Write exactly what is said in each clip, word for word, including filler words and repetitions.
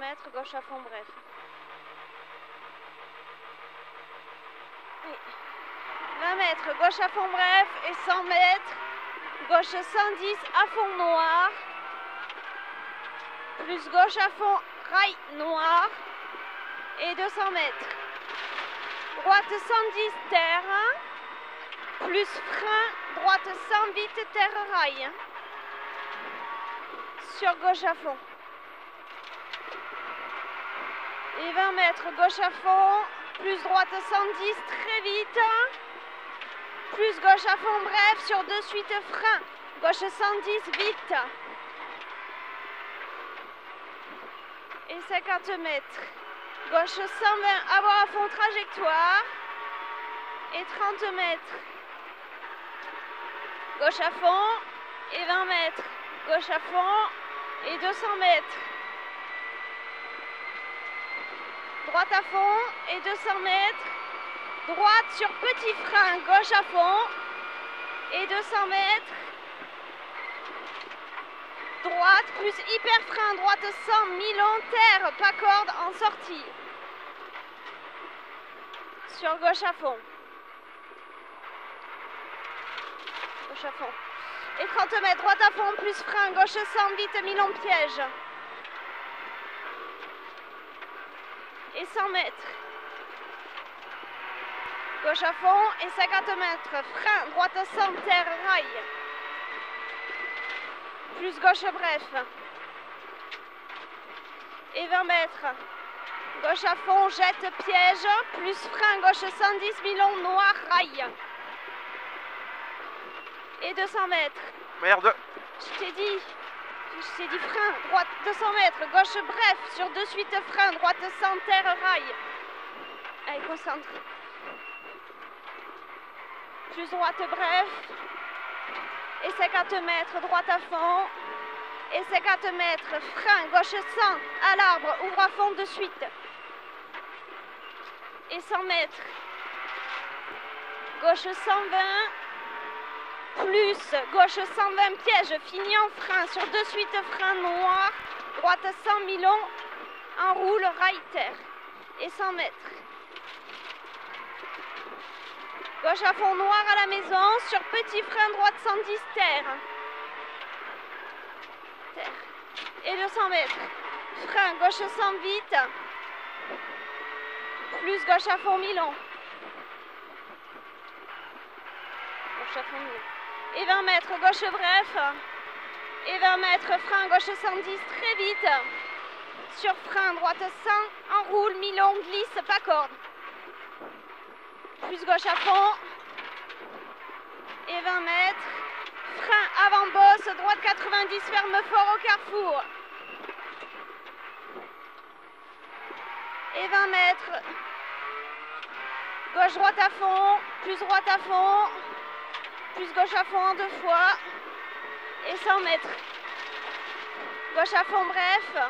mètres, gauche à fond bref. Oui. vingt mètres, gauche à fond bref et cent mètres, gauche cent dix à fond noir, plus gauche à fond rail noir et deux cents mètres. Droite cent dix terre, plus frein, droite cent vite terre rail. Sur gauche à fond. Et vingt mètres, gauche à fond, plus droite cent dix très vite, plus gauche à fond bref, sur de suite frein, gauche cent dix vite. Et cinquante mètres, gauche cent vingt, avoir à fond trajectoire, et trente mètres, gauche à fond, et vingt mètres, gauche à fond, et deux cents mètres. Droite à fond et deux cents mètres, droite sur petit frein, gauche à fond et deux cents mètres, droite plus hyper frein, droite cent, mi-long, terre, pas corde en sortie, sur gauche à fond, gauche à fond, et trente mètres, droite à fond plus frein, gauche cent, vite, mi-long, piège. Et cent mètres, gauche à fond et cinquante mètres, frein, droite cent, terre, rail, plus gauche bref, et vingt mètres, gauche à fond, jette, piège, plus frein, gauche cent dix, mi-long, noir, rail, et deux cents mètres. Merde. Je t'ai dit. Je t'ai dit frein, droite deux cents mètres, gauche bref, sur de suite frein, droite cent, terre, rail. Allez, concentre. Plus droite bref. Et cinquante mètres, droite à fond. Et cinquante mètres, frein, gauche cent, à l'arbre, ouvre à fond de suite. Et cent mètres. Gauche cent vingt. Plus gauche cent vingt piège, fini en frein, sur de suite frein noir, droite cent, mi-long, enroule, rail, terre, et cent mètres. Gauche à fond noir à la maison, sur petit frein, droite cent dix, terre. Terre. Et deux cents mètres. Frein, gauche cent vite, plus gauche à fond, mi-long. Gauche à fond, mi-long. Et vingt mètres, gauche bref, et vingt mètres, frein, gauche cent dix, très vite, sur frein, droite cent, enroule, mi-long, glisse, pas corde, plus gauche à fond, et vingt mètres, frein, avant bosse, droite quatre-vingt-dix, ferme fort au carrefour, et vingt mètres, gauche droite à fond, plus droite à fond, plus gauche à fond en deux fois, et cent mètres, gauche à fond bref,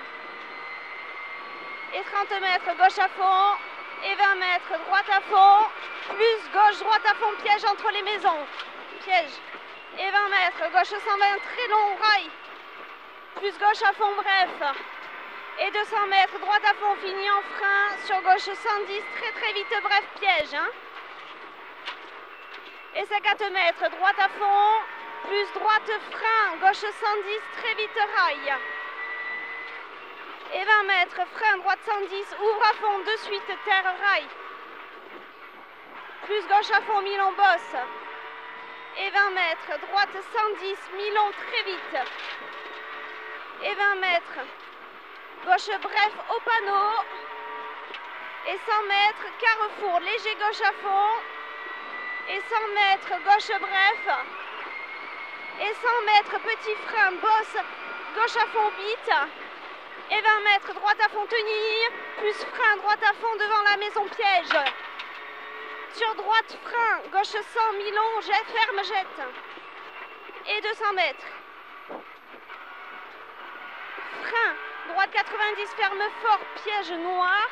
et trente mètres, gauche à fond, et vingt mètres, droite à fond, plus gauche, droite à fond, piège entre les maisons, piège, et vingt mètres, gauche cent vingt, très long, rail, plus gauche à fond bref, et deux cents mètres, droite à fond, fini en frein, sur gauche cent dix, très très vite, bref, piège, hein. Et cinquante mètres, droite à fond, plus droite frein, gauche cent dix, très vite rail. Et vingt mètres, frein, droite cent dix, ouvre à fond, de suite, terre, rail. Plus gauche à fond, mi-long, bosse. Et vingt mètres, droite cent dix, mi-long, très vite. Et vingt mètres, gauche bref au panneau. Et cent mètres, carrefour, léger gauche à fond. Et cent mètres, gauche bref, et cent mètres, petit frein, bosse, gauche à fond, vite, et vingt mètres, droite à fond, tenir, plus frein, droite à fond devant la maison, piège, sur droite, frein, gauche cent, mi-long, jet, ferme, jette, et deux cents mètres, frein, droite quatre-vingt-dix, ferme fort, piège noir,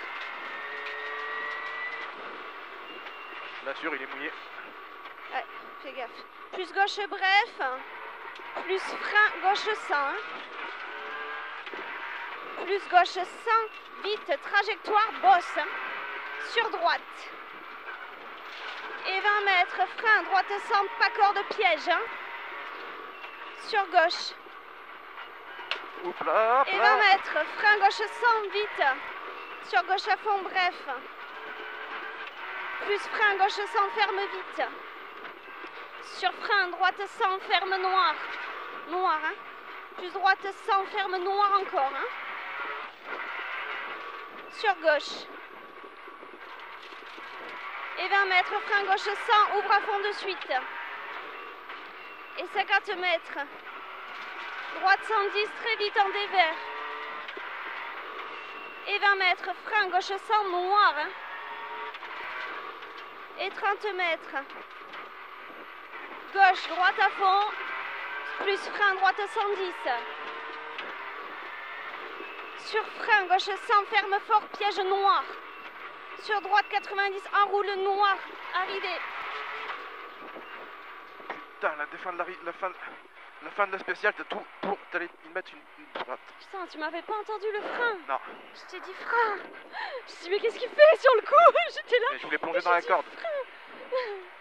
Là sûr, il est mouillé. Ouais, fais gaffe. Plus gauche bref, plus frein, gauche cent. Plus gauche cent, vite, trajectoire, bosse. Sur droite. Et vingt mètres, frein, droite cent, pas corde piège. Hein. Sur gauche. Oups là, Et vingt mètres, frein gauche cent, vite. Sur gauche à fond, bref. Plus frein gauche cent, ferme vite. Sur frein, droite cent, ferme noir. Noir, hein. Plus droite cent, ferme noir encore. Hein. Sur gauche. Et vingt mètres, frein gauche cent, ouvre à fond de suite. Et cinquante mètres. Droite cent dix, très vite en dévers. Et vingt mètres, frein gauche cent, noir. Hein. Et trente mètres. Gauche, droite à fond. Plus frein, droite cent dix. Sur frein, gauche cent, ferme fort, piège noir. Sur droite quatre-vingt-dix, enroule noir. Arrivé. Putain, la, fin de la, la, fin, la fin de la spéciale, t'as tout pour t'allais y mettre une, une droite. Putain, tu m'avais pas entendu le frein. Non. Je t'ai dit frein. Je me suis dit, mais qu'est-ce qu'il fait sur le coup? J'étais là. Mais je voulais plonger dans la corde. Frein.